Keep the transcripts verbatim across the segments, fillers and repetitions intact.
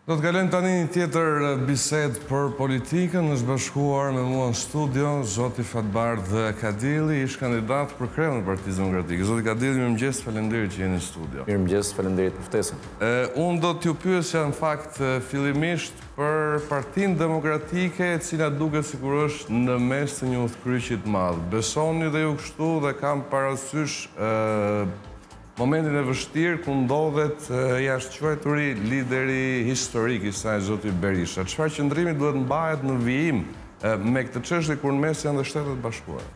Do të kalojmë tani një tjetër bisedë për politikën. Është bashkuar me mua në studio zoti Fatbardh Kadilli, ish kandidat për kreun e Partisë Demokratike. Zoti Kadilli, mirëmëngjes, faleminderit që jeni në studio. Mirëmëngjes, faleminderit për ftesën. Unë do t'ju pyesja në fakt fillimisht për Partinë Demokratike, e cila duket sikur është në mes të një udhkryqi të madh. Besoni dhe ju kështu dhe kam parasysh momentin e vështirë ku ndodhet jashtëquajturi lideri historik i saj, zoti Berisha. Çfarë qëndrimi duhet mbahet në vijim me këtë çështje kur në mes janë dhe Shtetet Bashkuara?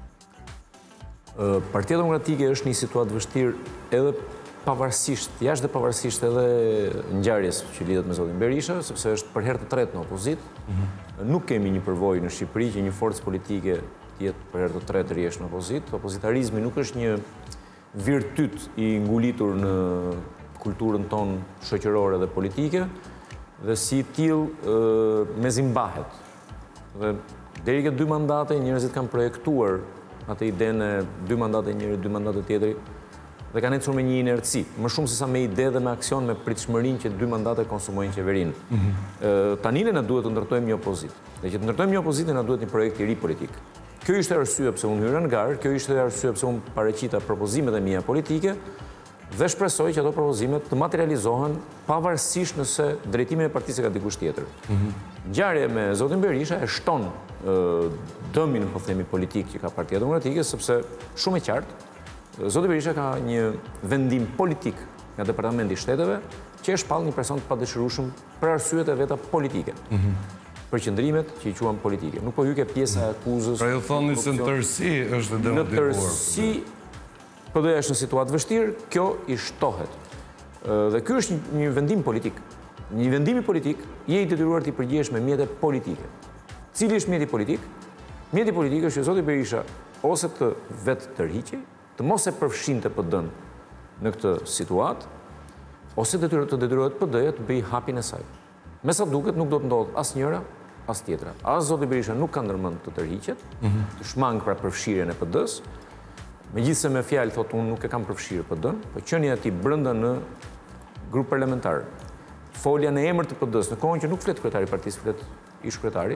Partia Demokratike është një situatë vështirë edhe pavarësisht, jashtë dhe pavarësisht edhe ngjarjes që lidhet me zotin Berisha, sepse është për herë të tretë në opozitë. Nuk kemi një përvojë në Shqipëri që një forcë politike të jetë për herë të tretë të rjesht në opozitë. Opozitarizmi nuk është një virtyt i ngulitur në kulturën tonë shoqërore dhe politike, dhe si tillë mezi mbahet. Dhe deri ke dy mandate, njerëzit kanë projektuar atë idenë e dy mandate njëri, dy mandate tjetri, dhe kanë ecur me një inerci, më shumë se sa me ide dhe me aksion, me pritshmërinë që dy mandate konsumojnë qeverinë. Tani ne na duhet të ndërtojmë një opozitë. Dhe që të ndërtojmë një opozitë, na duhet një projekt i ri politik. Kjo ishte arsye pse unë hyra në garë, kjo ishte arsye pse unë paraqita propozimet e mia politike dhe shpresoj që ato propozimet të materializohen pavarësisht nëse drejtimin e partisë ka dikush tjetër. Ngjarja me zotin Berisha e shton dëmin, po themi, politik që ka Partia Demokratike, sepse shumë e qartë zoti Berisha ka një vendim politik nga Departamenti i Shteteve që e shpall një person të padëshirueshëm për arsyet e veta politike. Për qëndrimet që i quam politike. Nuk po hyke pjesa e akuzës. Pra ju thoni se në tërësi është dhe në tërësi, po dhe është në situatë vështirë, kjo i shtohet. Dhe kjo është një vendim politik. Një vendimi politik je i detyruar të i përgjesh me mjete politike. Cili është mjeti politik? Mjeti politik është që zoti Berisha ose të vetë tërhiqej, të mos e përfshinte P D-n në këtë situatë, ose të detyrohet P D-ja të bëj hapin e saj. Me sa duket nuk do të ndodhë as njëra, as tjetra. As zoti Berisha nuk ka ndërmend të tërhiqet, të shmang pra përfshirjen e P D-s, megjithse me fjalë thotë unë nuk e kam përfshirë P D-n, po qenia e tij brenda në grup parlamentar. Folja në emër të P D-s, në kohën që nuk flet kryetari i partisë, flet ish kryetari,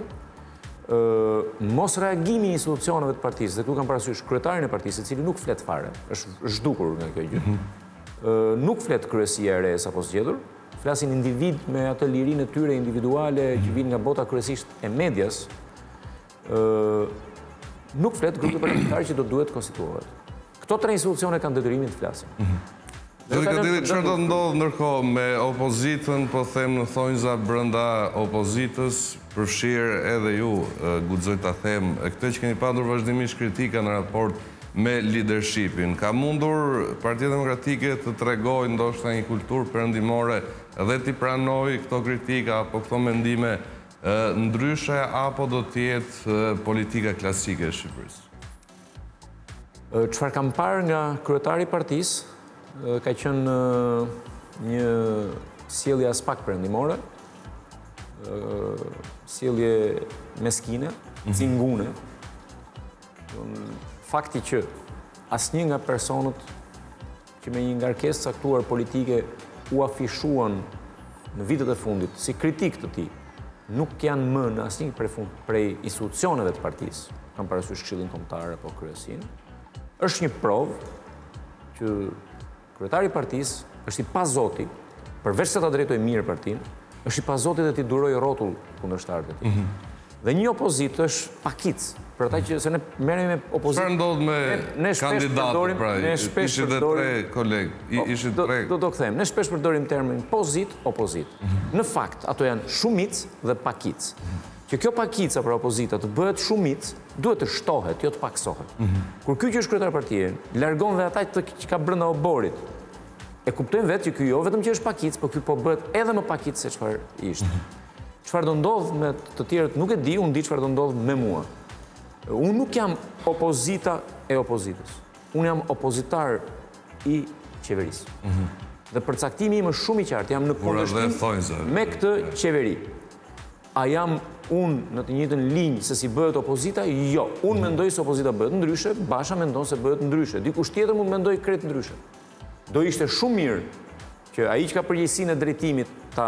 mos reagimi i institucioneve të partisë, dhe këtu kam parasysh kryetarin e partisë, i cili nuk flet fare, është zhdukur nga kjo gjë. Nuk flet kryesia e re sapo zgjedhur, flasin individ me atë lirinë e tyre individuale që vinë nga bota kryesisht e medias, nuk flet grupi parlamentar që do duhet konstituohet. Këto tre institucione kanë detyrimin të flasin. Zoti Kadilli, çfarë do të ndodhë ndërkohë me opozitën, po them në thonjza brenda opozitës, përfshirë edhe ju, guxoj ta them, këtë që keni pasur vazhdimisht kritika në raport me leadershipin. Ka mundur Partia Demokratike të tregojë ndoshta një kulturë perëndimore dhe t'i pranoj këto kritika apo këto mendime ndryshe, apo do të jetë politika klasike e Shqipërisë? Çfarë kam parë nga kryetari i partisë, ka qenë një sjellje as pak perëndimore, sjellje meskine, cingune. Fakti që asnjë nga personët që me një ngarkesë caktuar politike u afishuan në vitet e fundit si kritik të tij, nuk janë më në asnjë prej institucioneve të partisë, kam parasysh Këshillin Kombëtar apo Kryesinë, është një provë që kryetari i partisë është i pazoti, përveç se ta drejtoj mirë partinë, është i pazoti dhe t'i duroj rrotull kundërshtarët e tij. Dhe një opozitë është pakic, për ata që se ne merremi me opozitë. Çfarë ndodh me kandidatët pra? Ishin dhe tre kolegë, ishin tre. Do të them, ne shpesh përdorim termin pozit, opozit. Në fakt, ato janë shumic dhe pakic. Që kjo pakica pra opozita të bëhet shumic, duhet të shtohet, jo të paksohet. Kur ky që është kryetar partie, largon dhe ata që ka brenda oborit, e kuptojnë vetë që ky jo vetëm që është pakic, por ky po bëhet edhe më pakic se çfarë ishte. Çfarë do ndodh me të tjerët nuk e di, unë di çfarë do ndodh me mua. Unë nuk jam opozita e opozitës. Unë jam opozitar i qeverisë. Dhe përcaktimi im është shumë i qartë, jam në kundërshtim me këtë qeveri. A jam unë në të njëjtën linjë se si bëhet opozita? Jo. Unë mendoj se opozita bëhet ndryshe, Basha mendon se bëhet ndryshe. Dikush tjetër mund mendoj krejt ndryshe. Do ishte shumë mirë që ai që ka përgjegjësinë e drejtimit ta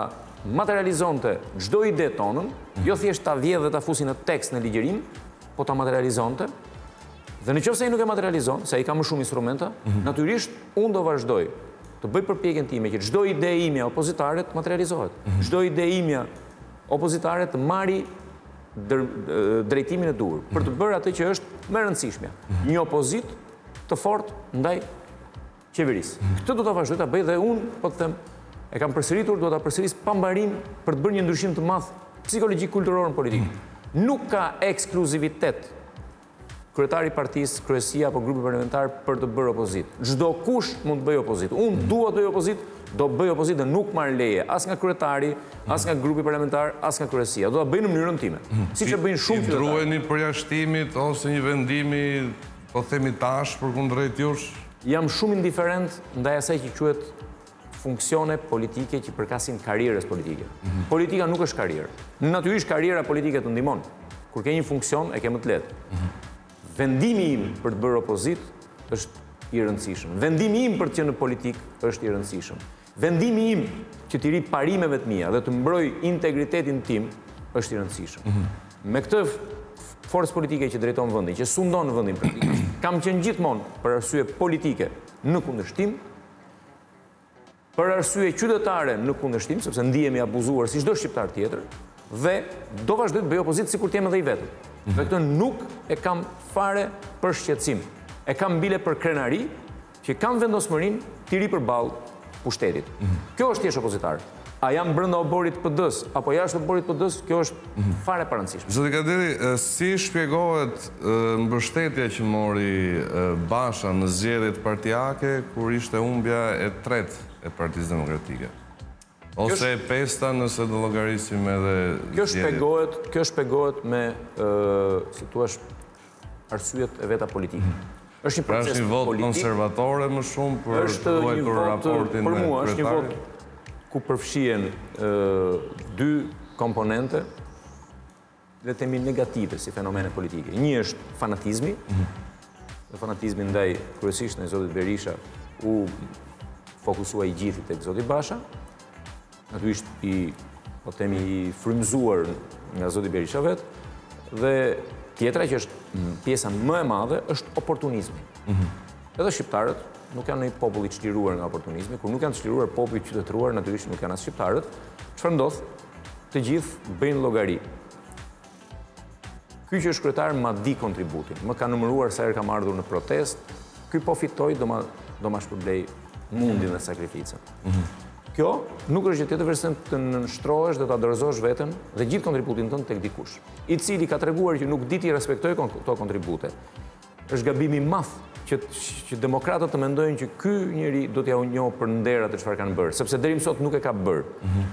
materializonte çdo ide tonën, jo thjesht ta vjedhë dhe ta fusi në tekst në ligjërim, po ta materializonte. Dhe në qoftë se ai nuk e materializon, se ai ka më shumë instrumenta, natyrisht unë do vazhdoj të bëj përpjekjen time që çdo ide imja opozitare të materializohet. Çdo ide imja opozitare të marri drejtimin e duhur për të bërë atë që është më e rëndësishmja. Një opozit të fortë ndaj qeverisë. Këtë do ta vazhdoj ta bëj dhe unë, po të them, e kam përsëritur, do ta përsëris pa mbarim për të bërë një ndryshim të madh psikologjik kulturor në politikë. Nuk ka ekskluzivitet kryetari i partisë, kryesia apo grupi parlamentar për të bërë opozit. Çdo kush mund të bëjë opozit. Unë dua të bëj opozit, do bëj opozit dhe nuk marr leje as nga kryetari, as nga grupi parlamentar, as nga kryesia. Do ta bëj në mënyrën time. Siç e bëjnë shumë qytetarë. Ndruheni përjashtimit ose një vendimi, po themi tash për kundrejt jush? Jam shumë indiferent ndaj asaj që quhet funksione politike që përkasin karrierës politike. Politika nuk është karrierë. Natyrisht karriera politike të ndihmon. Kur ke një funksion, e ke më të lehtë. Vendimi im për të bërë opozit është i rëndësishëm. Vendimi im për të qenë në politikë është i rëndësishëm. Vendimi im që t'i ri parimeve të mia dhe të mbroj integritetin tim është i rëndësishëm. Me këtë forcë politike që drejton vendin, që sundon vendin politik, kam qenë gjithmonë për arsye politike në kundërshtim, për arsye qytetare në kundërshtim, sepse ndihemi abuzuar si çdo shqiptar tjetër, dhe do vazhdoj të bëj opozit sikur të jem edhe i vetëm. Dhe këtë nuk e kam fare për shqetësim. E kam bile për krenari, që kam vendosmërinë t'i ri përballë pushtetit. Kjo është thjesht opozitar. A jam brenda oborit P D-s apo jashtë oborit P D-s, kjo është fare parëndësishme. Zoti Kadiri, si shpjegohet mbështetja që mori Basha në zgjedhjet partijake kur ishte humbja e tretë e Partisë Demokratike? Ose e pesta nëse do llogarisim edhe zgjedhjet. Kjo shpjegohet me, si thua, arsyet e veta politike. Është një proces politik. Është një vot konservatore më shumë për ruajtur raportin me kryetarin. Për mua është një vot ku përfshihen dy komponente, le të themi negative si fenomene politike. Një është fanatizmi, dhe fanatizmi ndaj kryesisht ndaj zotit Berisha u fokusua i gjithë tek zoti Basha. Natyrisht i, po themi, i frymëzuar nga zoti Berisha vet, dhe tjetra që është pjesa më e madhe është oportunizmi. Edhe shqiptarët nuk janë një popull i çliruar nga oportunizmi, kur nuk janë të çliruar popull i qytetëruar, natyrisht nuk janë as shqiptarët. Çfarë ndodh? Të gjithë bëjnë llogari. Ky që është kryetar ma di kontributin, më ka numëruar sa herë kam ardhur në protest, ky po fitoj do ma do ma shpërblej mundin dhe sakrificën. Kjo nuk është gjë tjetër veçse të nënshtrohesh dhe ta dorëzosh veten dhe gjithë kontributin tënd tek dikush, i cili ka treguar që nuk di ti respektoj këto kontribute. Është gabim i madh që që demokratët të mendojnë që ky njeri do t'ja u njoh për nderat e çfarë kanë bërë, sepse deri më sot nuk e ka bërë.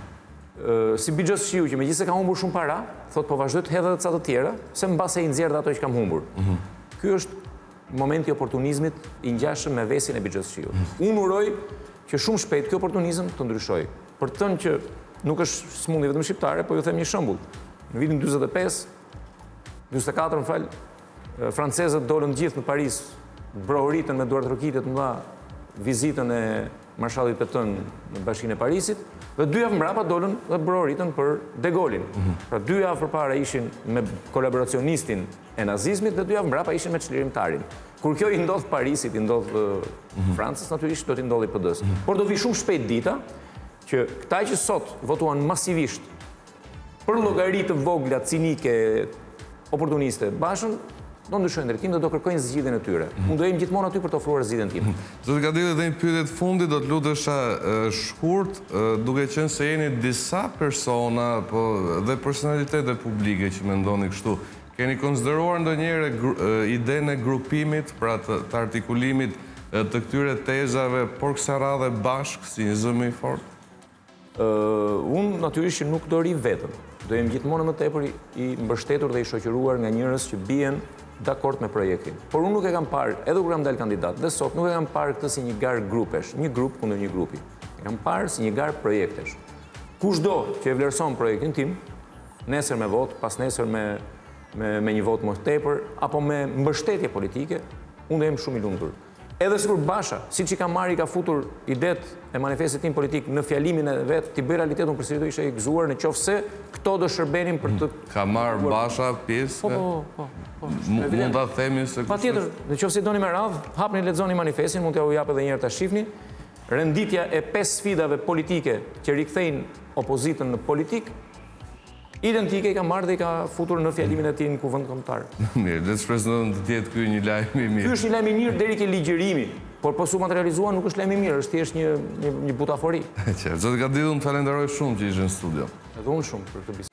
Si Bixhos Shiu, që megjithëse ka humbur shumë para, thot po vazhdoj të hedh edhe ca të tjera, se mbase i nxjerr ato që kam humbur. Ky është momenti i oportunizmit i ngjashëm me vesin e Bixhos Shiu. Unë uroj që shumë shpejt kjo oportunizëm të ndryshojë. Për të thënë që nuk është smundje vetëm shqiptare, po ju them një shembull. Në vitin dyzet e pesë, dyzet e katër, më fal, francezët dolën gjithë në Paris, brohoritën me duart rokite të mëdha vizitën e marshallit Petain në Bashkinë e Parisit, dhe dy javë mbrapa dolën dhe brohoritën për De Gaulin. Pra dy javë përpara ishin me kolaboracionistin e nazizmit dhe dy javë mbrapa ishin me çlirimtarin. Kur kjo i ndodh Parisit, i ndodh Francës, natyrisht do t'i ndodhi P D-s. Por do vi shumë shpejt dita që këta që sot votuan masivisht për llogari të vogla, cinike, oportuniste Bashën, do ndryshojnë drejtim dhe do kërkojnë zgjidhjen e tyre. Unë do jem gjithmonë aty për të ofruar zgjidhjen time. Zoti Kadiri, dhe një pyetje të fundit do të lutesha shkurt, duke qenë se jeni disa persona dhe personalitete publike që mendoni kështu. Keni konsideruar ndonjëherë idenë e grupimit, pra të artikulimit të këtyre tezave, por kësaj radhe bashkë si një zë më i fortë? Unë natyrisht nuk do ri vetëm. Do jem gjithmonë më tepër i mbështetur dhe i shoqëruar nga njerëz që bien dakord me projektin. Por unë nuk e kam parë, edhe kur kam dalë kandidat, dhe sot nuk e kam parë këtë si një garë grupesh, një grup kundër një grupi. E kam parë si një garë projektesh. Kushdo që e vlerëson projektin tim, nesër me vot, pas nesër me me një vot më tepër, apo me mbështetje politike, unë do jem shumë i lumtur. Edhe sikur Basha, si që i ka marrë, i ka futur idet e manifestit tim politik në fjalimin e vetë, t'i bëj realitetun për si do ishe i gëzuar në qoftë se këto do shërbenin për të... Ka marrë Basha pjesë? Po, po, po. po. Mund ta themi se... Pa tjetër, në qoftë se doni me radhë, hapni lexoni manifestin, mund t'ja u jap edhe një herë ta shihni. Renditja e pesë sfidave politike që rikthejnë opozitën në politik, identike i ka marrë dhe i ka futur në fjalimin e tij në kuvend kombëtar. Mirë, le të shpresojmë të jetë ky një lajm i mirë. Ky është një lajm i mirë deri ke ligjërimi, por po su materializua nuk është lajm i mirë, është thjesht një një, një butafori. Qartë, zoti Kadiu, më falenderoj shumë që ishe në studio. Edhe unë shumë për këtë bisedë.